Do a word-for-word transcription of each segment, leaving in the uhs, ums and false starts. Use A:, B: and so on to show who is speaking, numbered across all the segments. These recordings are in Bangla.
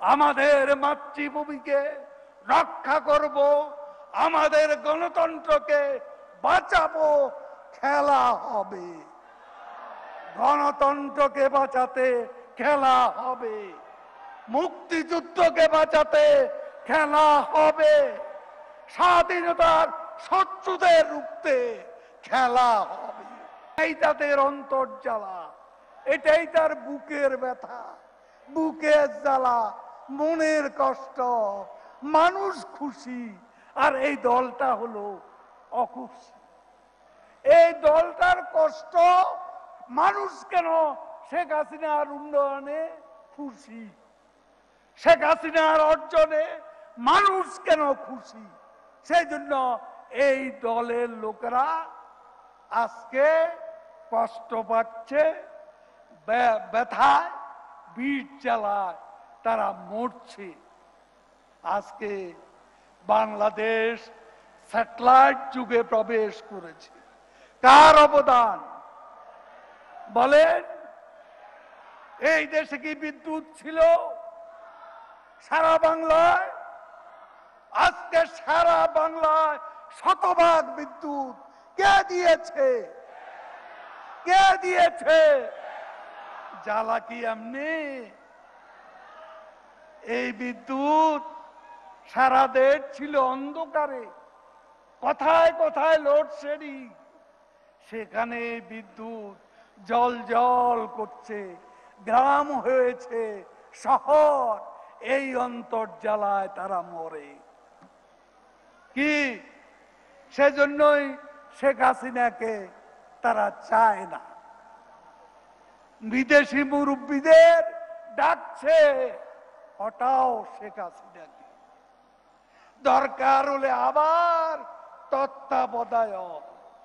A: আমাদের মাতৃভূমিকে রক্ষা করব, আমাদের গণতন্ত্রকে বাঁচাবো, খেলা হবে। গণতন্ত্রকে বাঁচাতে খেলা হবে, মুক্তিযুদ্ধকে বাঁচাতে খেলা হবে, স্বাধীনতার শত্রুদের রুখতে খেলা হবে। এই তাদের অন্তর্জ্বালা, এটাই তার বুকের ব্যথা, বুকের জ্বালা, মনের কষ্ট। মানুষ খুশি আর এই দলটা হলো অখুশি। এই দলটার কষ্ট মানুষ কেন শেখ হাসিনার উন্নয়নে খুশি, শেখ হাসিনার অর্জনে মানুষ কেন খুশি, সেই জন্য এই দলের লোকেরা আজকে কষ্ট পাচ্ছে, ব্যথায় বিষ জ্বালায় তারা মরছে। আজকে বাংলাদেশ স্যাটেলাইট যুগে প্রবেশ করেছে। কার অবদান বলেন? এই দেশে কি বিদ্যুৎ ছিল সারা বাংলায়? আজকে সারা বাংলায় শতভাগ বিদ্যুৎ কে দিয়েছে? কে দিয়েছে? জ্বালা কি এমনি? এই বিদ্যুৎ সারা দেশ ছিল অন্ধকারে, কোথায় কোথায় লোডশেডিং, সেখানে বিদ্যুৎ জল জল করছে, গ্রাম হয়েছে শহর। এই অন্তর্জ্বালায় তারা মরে কি? সেজন্যই শেখ হাসিনাকে তারা চায় না। বিদেশি মুরব্বীদের ডাকছে, হটাও শেখ হাসিনাকে, দরকার হলে আবার তত্ত্বাবধায়ক।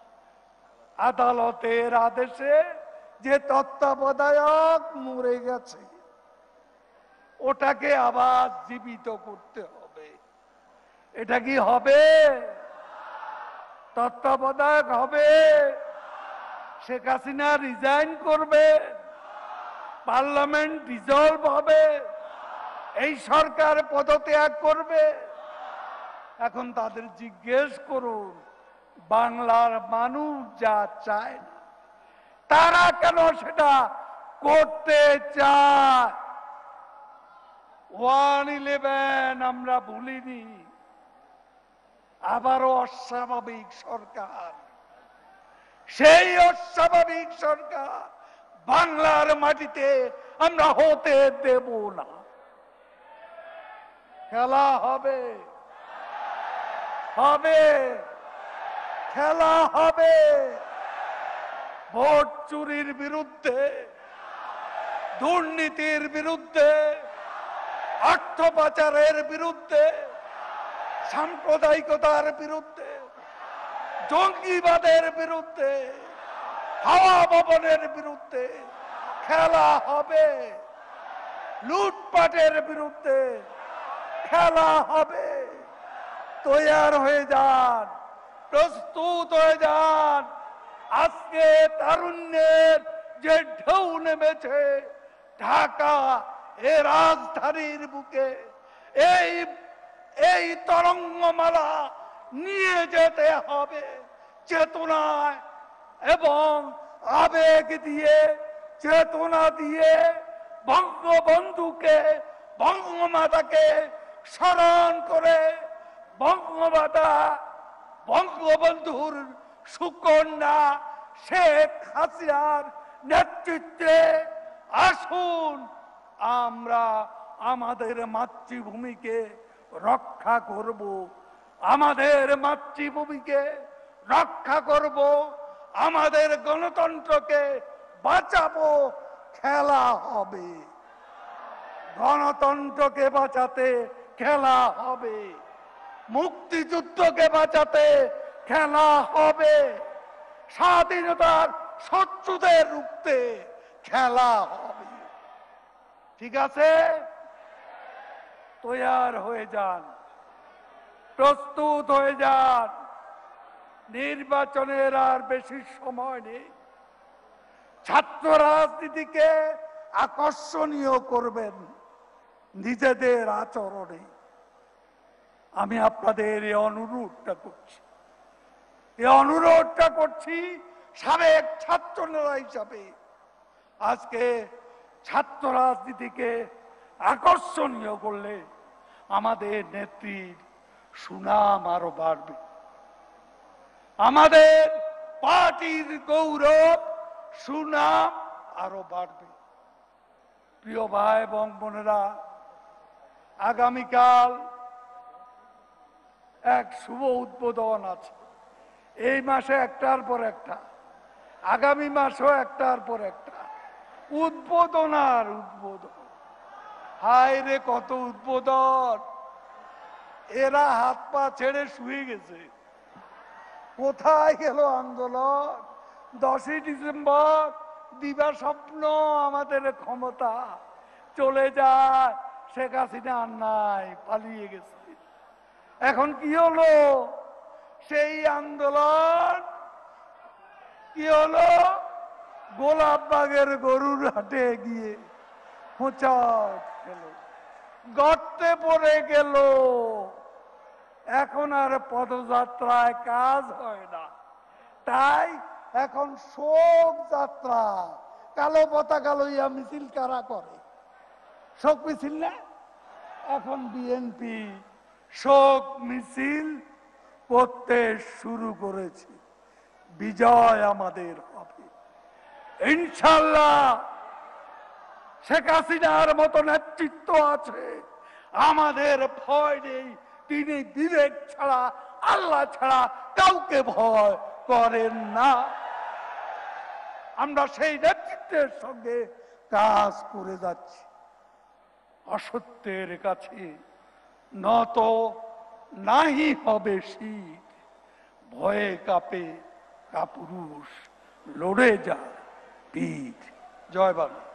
A: আদালতের আদেশে যে তত্ত্বাবধায়ক মরে গেছে, ওটাকে আবার জীবিত করতে হবে। এটা কি হবে? তত্ত্বাবধায়ক হবে? শেখ হাসিনা রিজাইন করবে? পার্লামেন্ট ডিসলভ হবে? এই সরকার পদত্যাগ করবে? এখন তাদের জিজ্ঞেস করুন, বাংলার মানুষ যা চায় না তারা কেন সেটা করতে চায়? ওয়ান ইলেভেন আমরা ভুলিনি, আবারও অস্বাভাবিক সরকার। সেই অস্বাভাবিক সরকার বাংলার মাটিতে আমরা হতে দেব না। খেলা হবে, হবে, খেলা হবে। ভোট চুরির বিরুদ্ধে, দুর্নীতির বিরুদ্ধে, অর্থ পাচারের বিরুদ্ধে, সাম্প্রদায়িকতার বিরুদ্ধে, জঙ্গিবাদের বিরুদ্ধে, হাওয়া ভবনের বিরুদ্ধে খেলা হবে। লুটপাটের বিরুদ্ধে খেলা হবে। তৈয়ার হয়ে যান, প্রস্তুত হয়ে যান। আজকে তারুণ্যের যে ঢেউ নেমেছে ঢাকা এ রাজধানীর বুকে, এই এই তরঙ্গমালা নিয়ে যেতে হবে চেতনায় এবং আবেগ দিয়ে, চেতনা দিয়ে। বঙ্গবন্ধুকে, বঙ্গমাতাকে স্মরণ করে, বঙ্গমাতা, বঙ্গবন্ধুর সুকন্যা শেখ হাসিনার নেতৃত্বে আসুন আমরা আমাদের মাতৃভূমিকে রক্ষা করব, আমাদের মাতৃভূমিকে রক্ষা করব, আমাদের গণতন্ত্রকে বাঁচাবো, খেলা হবে। গণতন্ত্রকে বাঁচাতে খেলা হবে, মুক্তিযুদ্ধকে বাঁচাতে খেলা হবে, স্বাধীনতার শত্রুদের রুখতে খেলা হবে। ঠিক আছে? তৈয়ার হয়ে যান, প্রস্তুত হয়ে যান। নির্বাচনের আর বেশি সময় নেই। ছাত্র রাজনীতিকে আকর্ষণীয় করবেন, নিজেদের আচরণে আমি আপনাদের এই অনুরোধটা করছি এই অনুরোধটা করছি সাবেক ছাত্র নেতা হিসাবে। আজকে ছাত্র রাজনীতিকে আকর্ষণীয় করলে আমাদের নেত্রীর সুনাম আরো বাড়বে, আমাদের পার্টির গৌরব সুনাম আরো বাড়বে। প্রিয় ভাই এবং বোনেরা, আগামীকাল এক শুভ উদ্বোধন আছে। এই মাসে একটার পর একটা, আগামী মাসেও একটার পর একটা উদ্বোধন আর উদ্বোধন। হায় রে কত উদ্বোধন! এরা হাত পা ছেড়ে শুয়ে গেছে। কোথায় গেল আন্দোলন? দশই ডিসেম্বর দিবা স্বপ্ন আমাদের ক্ষমতা চলে যায়, শেখ হাসিনা আর নাই, পালিয়ে গেছে। এখন কি হলো? সেই আন্দোলন কি হলো? গোলাপবাগের গরুর হাটে গিয়ে হোঁচট খেল, গর্তে পড়ে গেল। এখন আর পদযাত্রায় কাজ হয় না, তাই এখন শোক যাত্রা। কালো পতাকা লইয়া মিছিল কারা করে? শোক মিছিল না? এখন বিএনপি শোক মিছিল করতে শুরু করেছে। বিজয় আমাদের হবে ইনশাল্লাহ। শেখ হাসিনার মতো নেতৃত্ব আছে, আমাদের ভয় নেই। তিনি বিবেক ছাড়া, আল্লাহ ছাড়া কাউকে ভয় করেন না। আমরা সেই নেতৃত্বের সঙ্গে কাজ করে যাচ্ছি। অসত্যের কাছে নত নাহি হবে শীত, ভয়ে কাঁপে কাপুরুষ, লড়ে যায় বীর। জয় বাংলা।